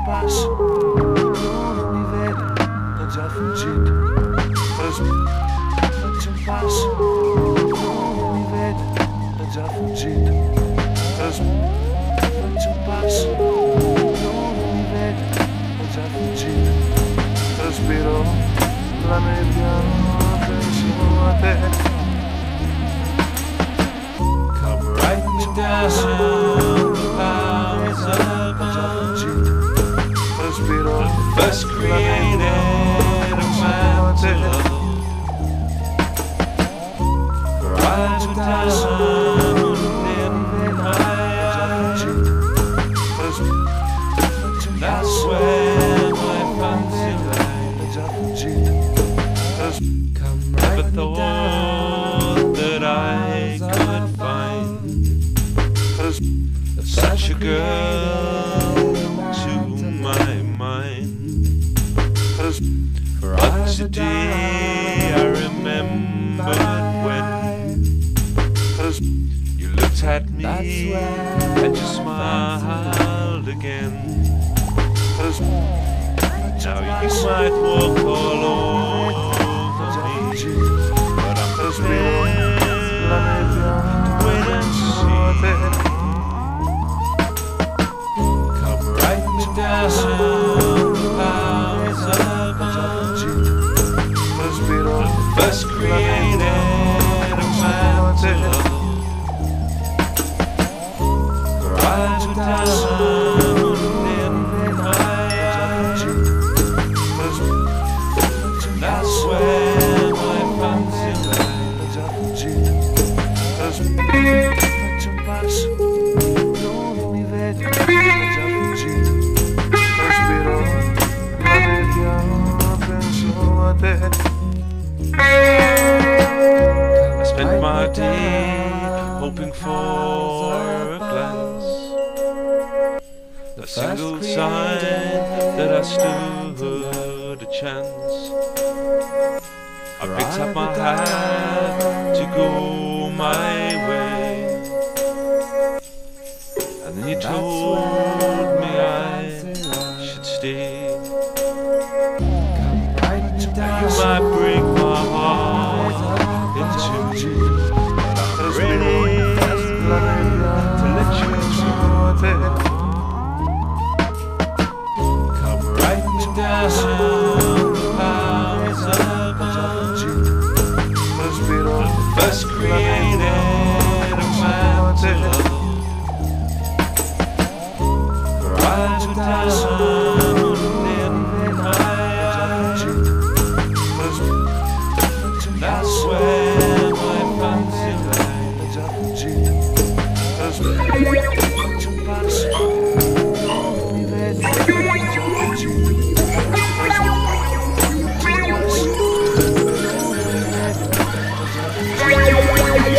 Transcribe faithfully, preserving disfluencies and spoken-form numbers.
passo, non mi vede, ho già fuggito. Faccio un passo, non mi vede, ho già fuggito. Faccio un passo, non mi vede, ho già fuggito. Respiro la nebbia, penso a te. Come right me down the powers of love. Respiro The first created a man to love. For I to down in my eyes. That's where my fancy lies. Come right Never thought that I could find such a girl to my mind. For up to day I remembered when you looked at me and you smiled again. Now you might walk all over me, but I'm prepared to wait and see. Come right me down the powers of love. The first created a man to love. For I to down in my eyes. That's where my fancy lies. Faccio un passo, non mi vedi, ho già fuggito. Respiro la nebbia, penso a te. I spent my day hoping for a glance, a single sign that I stood a chance. I picked up my hat to go my way, and then you told me I should stay. Now you might break my heart in two, but I'm ready to let you through. Come right me down the powers of love. The first created a man to love. For I to down in my eyes. That's where my fancy lies. Faccio un passo, non mi vedi, ho già fuggito. Faccio un passo, non mi vedi, ho già fuggito.